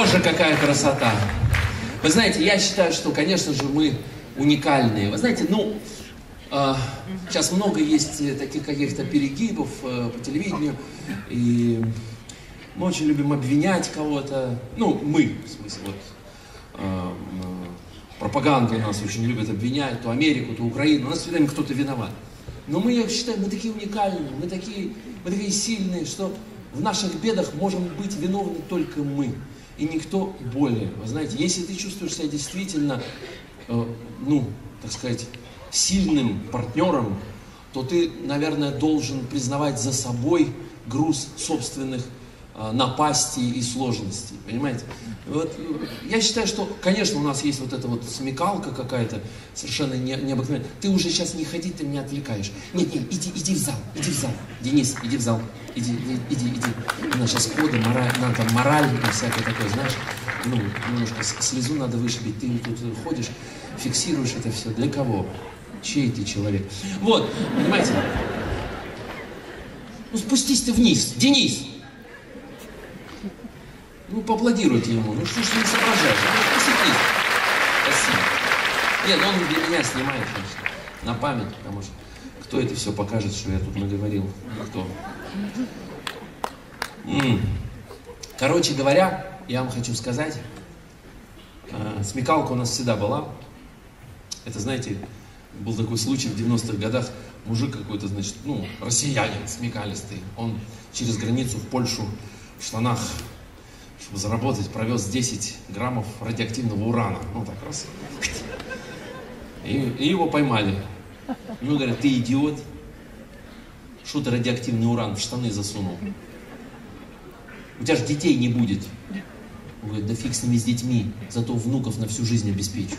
Боже, какая красота! Вы знаете, я считаю, что, конечно же, мы уникальные. Вы знаете, сейчас много есть таких каких-то перегибов по телевидению, и мы очень любим обвинять кого-то. Ну, мы, в смысле, вот, пропаганда у нас очень любит обвинять, то Америку, то Украину, у нас всегда кто-то виноват. Но мы, я считаю, мы такие уникальные, мы такие сильные, что в наших бедах можем быть виновны только мы, и никто более. Вы знаете, если ты чувствуешь себя действительно, так сказать, сильным партнером, то ты, наверное, должен признавать за собой груз собственных напастей и сложностей, понимаете? Вот, я считаю, что, конечно, у нас есть вот эта вот смекалка какая-то совершенно необыкновенная. Ты уже сейчас не ходи, ты меня отвлекаешь. Нет, иди в зал, Денис, иди в зал, иди. У нас сейчас коды, мораль и всякое такое, знаешь, немножко слезу надо вышибить, ты тут ходишь, фиксируешь это все. Для кого? Чей ты человек? Вот, понимаете? Спустись ты вниз, Денис! Поаплодируйте ему. Что ж ты не соображаешь? Спасибо. Нет, он для меня снимает, конечно, на память, потому что кто это все покажет, что я тут наговорил? Никто. Короче говоря, я вам хочу сказать, смекалка у нас всегда была. Это, знаете, был такой случай в 90-х годах. Мужик какой-то, значит, россиянин смекалистый. Он через границу в Польшу в штанах, чтобы заработать, провез 10 граммов радиоактивного урана. Так раз. И его поймали. Говорят, ты идиот. Что ты радиоактивный уран в штаны засунул? У тебя же детей не будет. Он говорит, да фиг с ними, с детьми. Зато внуков на всю жизнь обеспечу.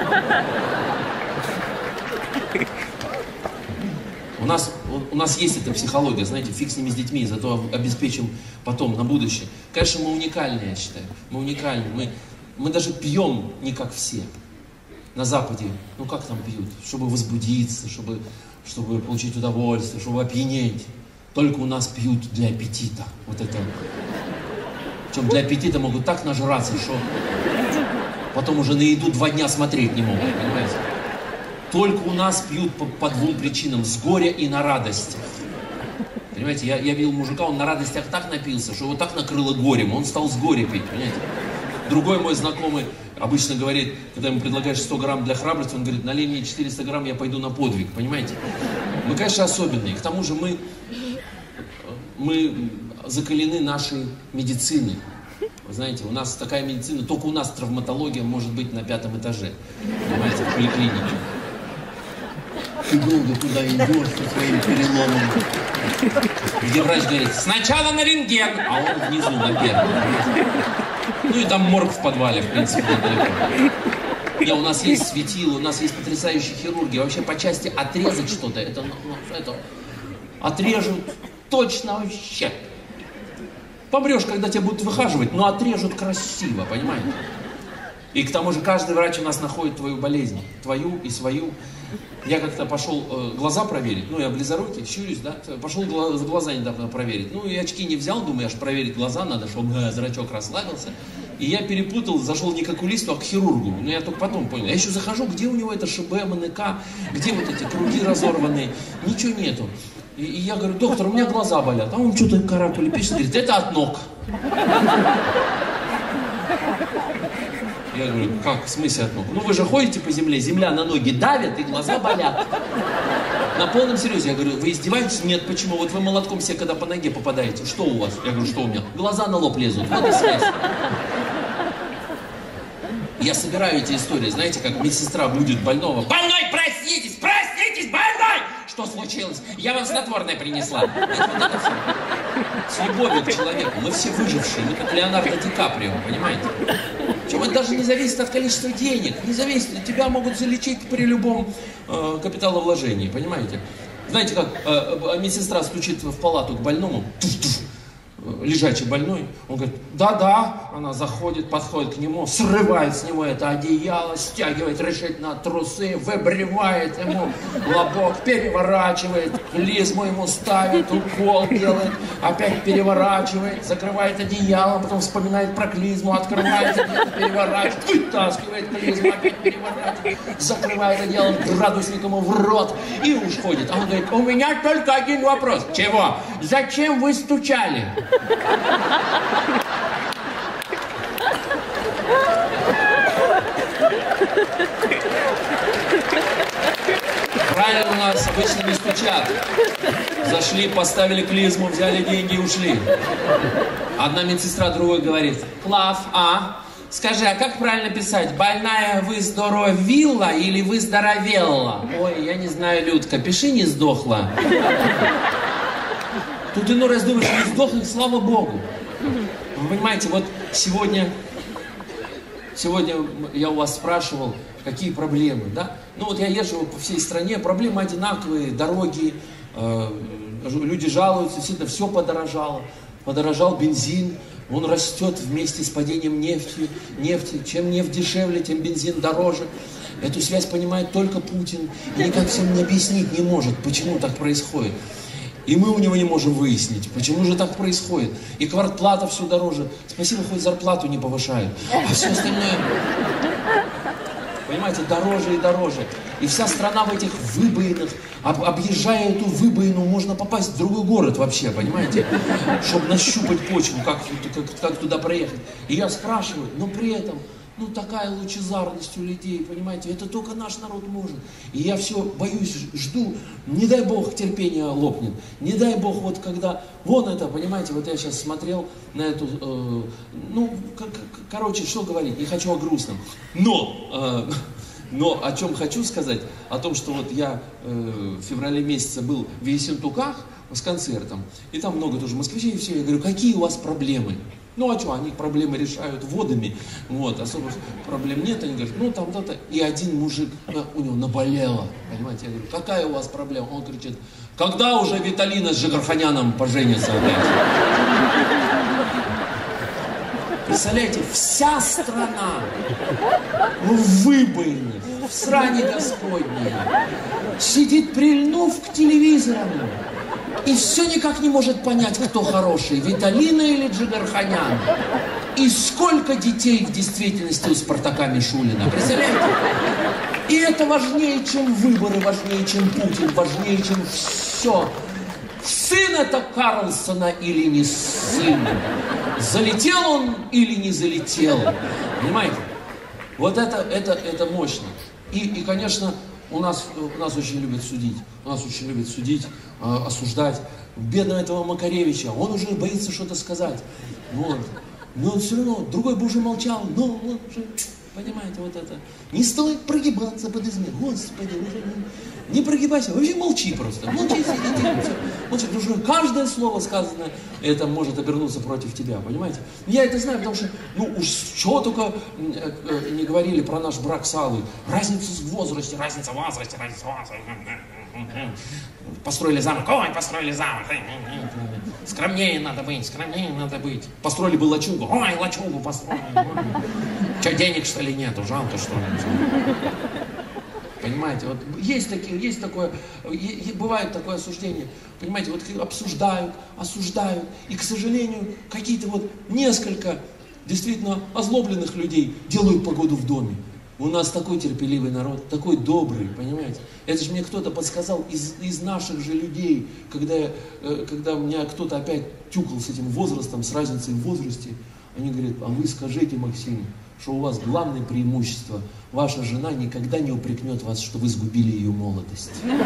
У нас есть эта психология, знаете, фиг с ними, с детьми, зато обеспечим потом, на будущее. Конечно, мы уникальны, я считаю. Мы уникальны. Мы даже пьем не как все. На Западе, как там пьют? Чтобы возбудиться, чтобы получить удовольствие, чтобы опьянеть. Только у нас пьют для аппетита. Вот это. Причем для аппетита могут так нажраться, что потом уже на еду 2 дня смотреть не могут, понимаете? Только у нас пьют по 2 причинам. С горя и на радостях. Понимаете, я видел мужика, он на радостях так напился, что его так накрыло горем, он стал с горя пить, понимаете? Другой мой знакомый обычно говорит, когда ему предлагаешь 100 грамм для храбрости, он говорит, налей мне 400 грамм, я пойду на подвиг, понимаете? Мы, конечно, особенные. К тому же мы закалены нашей медициной. Вы знаете, у нас такая медицина, только у нас травматология может быть на 5-м этаже, понимаете, в поликлинике. Ты долго туда идешь со своим переломом. Где врач говорит, сначала на рентген, а он внизу на 1-м. И там морг в подвале, в принципе, недалеко. У нас есть светило, у нас есть потрясающие хирурги. Вообще по части отрезать что-то, это отрежут точно вообще. Помрешь, когда тебя будут выхаживать, но отрежут красиво, понимаете? И к тому же каждый врач у нас находит твою болезнь, твою и свою. Я как-то пошел глаза проверить, я близорукий, щурюсь, да, пошел глаза недавно проверить. И очки не взял, думаю, аж проверить глаза надо, чтобы зрачок расслабился. И я перепутал, зашел не к окулисту, а к хирургу. Я только потом понял. Я еще захожу, где у него это ШБ, МНК, где вот эти круги разорванные, ничего нету. И я говорю, доктор, у меня глаза болят. А он что-то каракули пишет, говорит, это от ног. Я говорю, как, в смысле от ног? Вы же ходите по земле, земля на ноги давит, и глаза болят. На полном серьезе. Я говорю, вы издеваетесь? Нет, почему? Вот вы молотком себе когда по ноге попадаете, что у вас? Я говорю, что у меня? Глаза на лоб лезут, вот и связь. Я собираю эти истории, знаете, как медсестра будет больного. Больной, проснитесь, больной! Что случилось? Я вам снотворное принесла. Вот это все. С любовью к человеку. Мы все выжившие, мы как Леонардо Ди Каприо, понимаете? Причем это даже не зависит от количества денег, не зависит, тебя могут залечить при любом капиталовложении, понимаете? Знаете, как медсестра стучит в палату к больному, лежачий больной. Он говорит, да-да. Она заходит, подходит к нему, срывает с него это одеяло, стягивает решительно трусы, выбривает ему лобок, переворачивает, клизму ему ставит, укол делает, опять переворачивает, закрывает одеялом, потом вспоминает про клизму, открывает, переворачивает, вытаскивает клизму, опять переворачивает, закрывает одеялом, градусник ему в рот и уходит. А он говорит, у меня только один вопрос. Чего? Зачем вы стучали? Правильно, у нас обычно не стучат. Зашли, поставили клизму, взяли деньги и ушли. Одна медсестра другой говорит, Клав, скажи, а как правильно писать? Больная выздоровила или выздоровела? Ой, я не знаю, Людка, пиши не сдохла. Тут иной раз думаешь, не сдохнет, слава Богу. Вы понимаете, вот сегодня я у вас спрашивал, какие проблемы, да? Ну вот я езжу по всей стране, проблемы одинаковые, дороги, люди жалуются, действительно все подорожало. Подорожал бензин, он растет вместе с падением нефти. Чем нефть дешевле, тем бензин дороже. Эту связь понимает только Путин. И никак всем не объяснить не может, почему так происходит. И мы у него не можем выяснить, почему же так происходит. И квартплата все дороже. Спасибо, хоть зарплату не повышают. А все остальное, понимаете, дороже и дороже. И вся страна в этих выбоинах. Объезжая эту выбоину, можно попасть в другой город вообще, понимаете? Чтобы нащупать почву, как туда проехать. И я спрашиваю, но при этом, ну такая лучезарность у людей, понимаете, это только наш народ может. И я все боюсь, жду, не дай Бог терпение лопнет, не дай Бог вот когда, вон это, понимаете, вот я сейчас смотрел на эту, короче, что говорить, не хочу о грустном, но о чем хочу сказать, о том, что вот я в феврале месяце был в Ессентуках с концертом, и там много тоже москвичей, и все, я говорю, какие у вас проблемы? Ну а что, они проблемы решают водами, вот, особых проблем нет, они говорят, ну там то-то, и один мужик, у него наболело, понимаете, я говорю, какая у вас проблема? Он кричит, когда уже Виталина с Жигарханяном поженятся опять? Представляете, вся страна в выбоине, в сране Господней, сидит, прильнув к телевизору, и все никак не может понять, кто хороший, Виталина или Джигарханян. И сколько детей в действительности у Спартака Мишулина, представляете? И это важнее, чем выборы, важнее, чем Путин, важнее, чем все. Сын это Карлсона или не сын? Залетел он или не залетел? Понимаете? Вот это мощно. И конечно, у нас очень любят судить. Нас очень любят судить, осуждать. Бедного этого Макаревича, он уже боится что-то сказать. Вот. Но он все равно, другой бы уже молчал, но он уже, понимаете, вот это. Не стоит прогибаться под измену. Господи, уже не прогибайся, вообще молчи просто. Молчи, сиди, молчи, потому что каждое слово сказанное, это может обернуться против тебя, понимаете? Я это знаю, потому что, ну уж что только не говорили про наш брак с Аллой. Разница в возрасте. Построили замок, построили замок. Скромнее надо быть. Построили бы лачугу, лачугу построили. Что, денег что ли нету, жалко что ли? Понимаете, вот есть такое, бывает такое осуждение, понимаете, вот осуждают, и, к сожалению, какие-то вот несколько действительно озлобленных людей делают погоду в доме. У нас такой терпеливый народ, такой добрый, понимаете. Это же мне кто-то подсказал из наших же людей, когда у меня кто-то опять тюкал с этим возрастом, с разницей в возрасте, они говорят, а вы скажите, Максим, что у вас главное преимущество, ваша жена никогда не упрекнет вас, что вы сгубили ее молодость.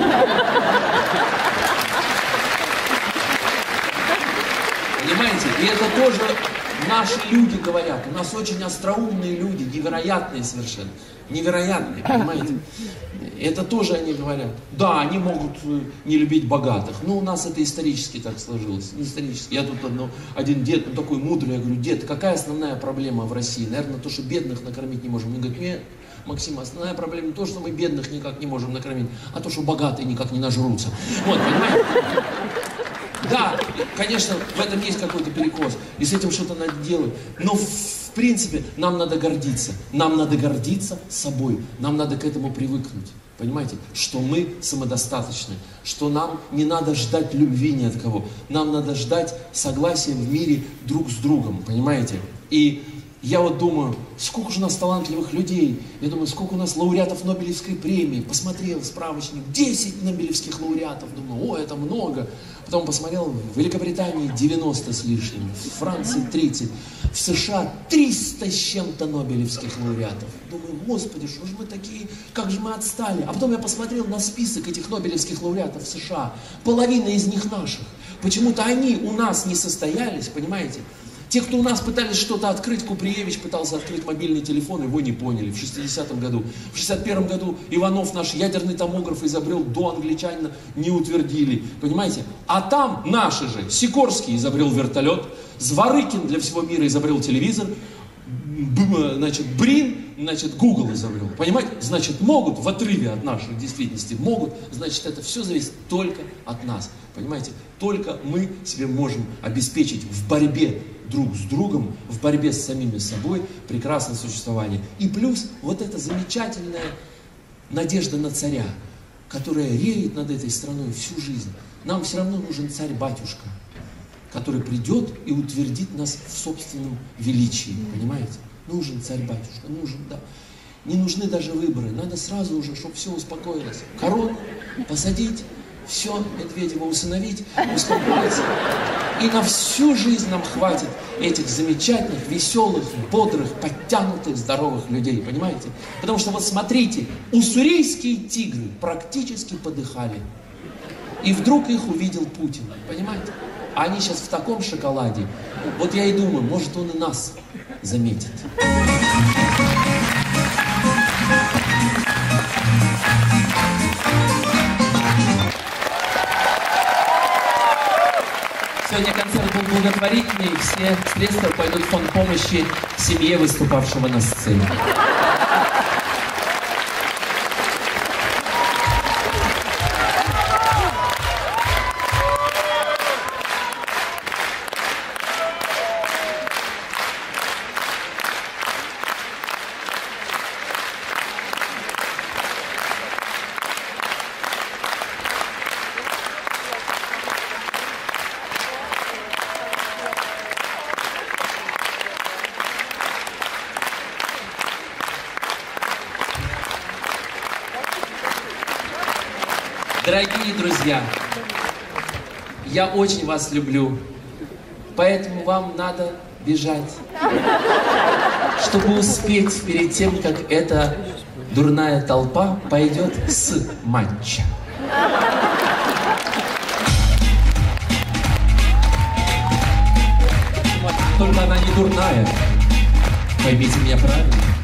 Понимаете? И это тоже наши люди говорят. У нас очень остроумные люди, невероятные совершенно. Невероятные, понимаете? Это тоже они говорят. Да, они могут не любить богатых. Но у нас это исторически так сложилось. Исторически. Я тут один дед, такой мудрый, я говорю, дед, какая основная проблема в России? Наверное, то, что бедных накормить не можем. Он говорит, нет, Максим, основная проблема не то, что мы бедных никак не можем накормить, а то, что богатые никак не нажрутся. Вот, понимаете? Да, конечно, в этом есть какой-то перекос, и с этим что-то надо делать. Но в принципе нам надо гордиться. Нам надо гордиться собой. Нам надо к этому привыкнуть. Понимаете, что мы самодостаточны, что нам не надо ждать любви ни от кого. Нам надо ждать согласия в мире друг с другом, понимаете? И я вот думаю, сколько же у нас талантливых людей, я думаю, сколько у нас лауреатов Нобелевской премии, посмотрел справочник, 10 нобелевских лауреатов, думаю, о, это много. Потом посмотрел, в Великобритании 90 с лишним, в Франции 30, в США 300 с чем-то нобелевских лауреатов. Думаю, господи, что же мы такие, как же мы отстали. А потом я посмотрел на список этих нобелевских лауреатов в США, половина из них наших. Почему-то они у нас не состоялись, понимаете? Те, кто у нас пытались что-то открыть, Куприевич пытался открыть мобильный телефон, его не поняли в 60-м году. В 61-м году Иванов наш ядерный томограф изобрел, до англичанина не утвердили. Понимаете? А там наши же. Сикорский изобрел вертолет, Зворыкин для всего мира изобрел телевизор, значит, Брин, значит, Google изобрел. Понимаете? Значит, могут в отрыве от нашей действительности, могут, значит, это все зависит только от нас. Понимаете? Только мы себе можем обеспечить в борьбе друг с другом, в борьбе с самими собой прекрасное существование. И плюс вот эта замечательная надежда на царя, которая реет над этой страной всю жизнь. Нам все равно нужен царь-батюшка, который придет и утвердит нас в собственном величии. Понимаете? Нужен царь-батюшка, нужен, да. Не нужны даже выборы, надо сразу уже, чтобы все успокоилось. Корону посадить, все, Медведева усыновить, успокоиться. И на всю жизнь нам хватит этих замечательных, веселых, бодрых, подтянутых, здоровых людей, понимаете? Потому что вот смотрите, уссурийские тигры практически подыхали. И вдруг их увидел Путин, понимаете? А они сейчас в таком шоколаде. Вот я и думаю, может он и нас заметит. Сегодня концерт был благотворительный, и все средства пойдут в фонд помощи семье выступавшего на сцене. Дорогие друзья, я очень вас люблю, поэтому вам надо бежать, чтобы успеть перед тем, как эта дурная толпа пойдет с матча. Только она не дурная, поймите меня правильно.